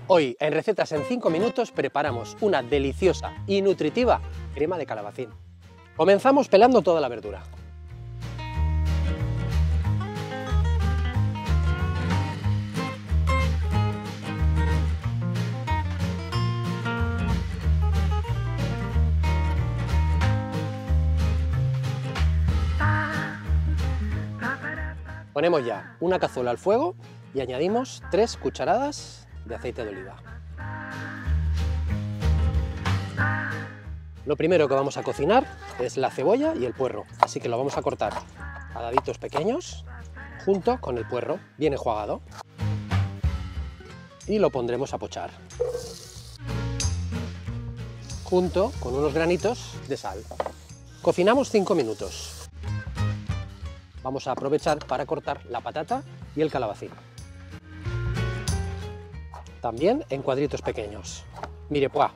Hoy, en Recetas en 5 minutos, preparamos una deliciosa y nutritiva crema de calabacín. Comenzamos pelando toda la verdura. Ponemos ya una cazuela al fuego y añadimos 3 cucharadas de aceite de oliva. Lo primero que vamos a cocinar es la cebolla y el puerro, así que lo vamos a cortar a daditos pequeños junto con el puerro bien enjuagado y lo pondremos a pochar junto con unos granitos de sal. Cocinamos 5 minutos. Vamos a aprovechar para cortar la patata y el calabacín. También en cuadritos pequeños. Mirepoix.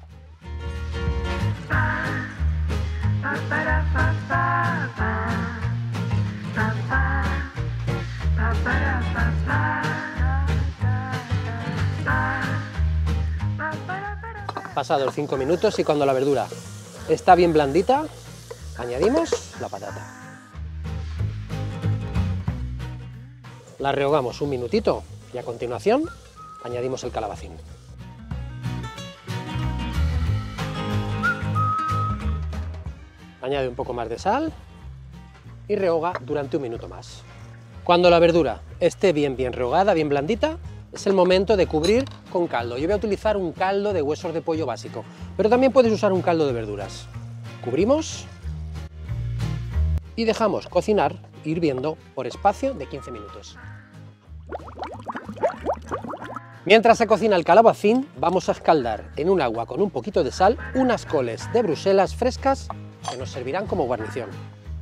Pasados 5 minutos y cuando la verdura está bien blandita, añadimos la patata. La rehogamos un minutito y a continuación añadimos el calabacín. Añade un poco más de sal y rehoga durante un minuto más. Cuando la verdura esté bien rehogada, bien blandita, es el momento de cubrir con caldo. Yo voy a utilizar un caldo de huesos de pollo básico, pero también puedes usar un caldo de verduras. Cubrimos y dejamos cocinar hirviendo por espacio de 15 minutos. Mientras se cocina el calabacín, vamos a escaldar en un agua con un poquito de sal unas coles de Bruselas frescas que nos servirán como guarnición.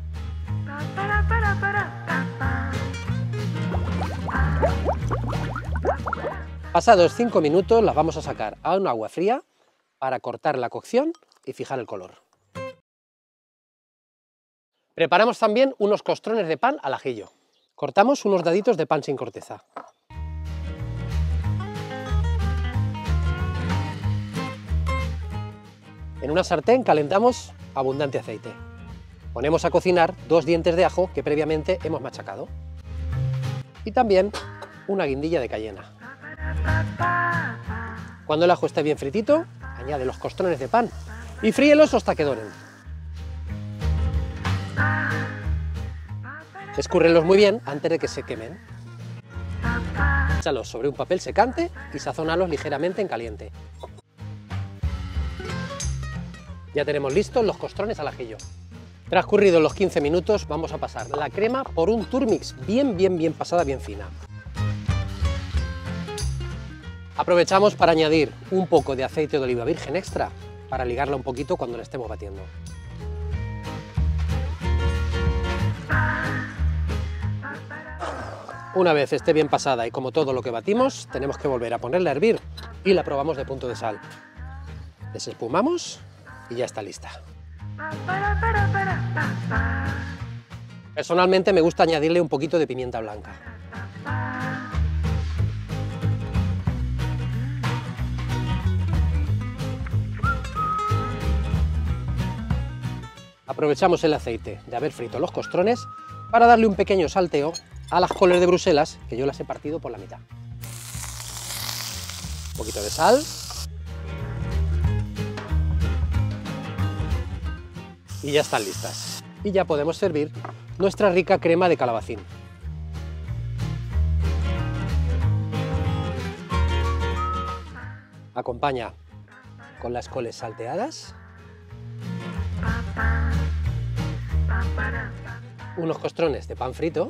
Pasados 5 minutos las vamos a sacar a un agua fría para cortar la cocción y fijar el color. Preparamos también unos costrones de pan al ajillo. Cortamos unos daditos de pan sin corteza. En una sartén calentamos abundante aceite. Ponemos a cocinar 2 dientes de ajo que previamente hemos machacado. Y también una guindilla de cayena. Cuando el ajo esté bien fritito, añade los costrones de pan y fríelos hasta que doren. Escúrrelos muy bien antes de que se quemen. Échalos sobre un papel secante y sazónalos ligeramente en caliente. Ya tenemos listos los costrones al ajillo. Transcurridos los 15 minutos, vamos a pasar la crema por un turmix bien pasada, bien fina. Aprovechamos para añadir un poco de aceite de oliva virgen extra para ligarla un poquito cuando la estemos batiendo. Una vez esté bien pasada y como todo lo que batimos, tenemos que volver a ponerla a hervir y la probamos de punto de sal. Desespumamos y ya está lista. Personalmente me gusta añadirle un poquito de pimienta blanca. Aprovechamos el aceite de haber frito los costrones para darle un pequeño salteo a las coles de Bruselas, que yo las he partido por la mitad. Un poquito de sal. Y ya están listas. Y ya podemos servir nuestra rica crema de calabacín. Acompaña con las coles salteadas, unos costrones de pan frito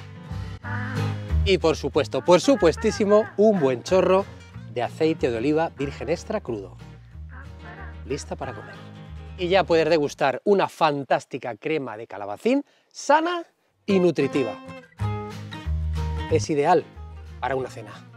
y por supuesto, por supuestísimo, un buen chorro de aceite de oliva virgen extra crudo. Lista para comer. Y ya puedes degustar una fantástica crema de calabacín sana y nutritiva. Es ideal para una cena.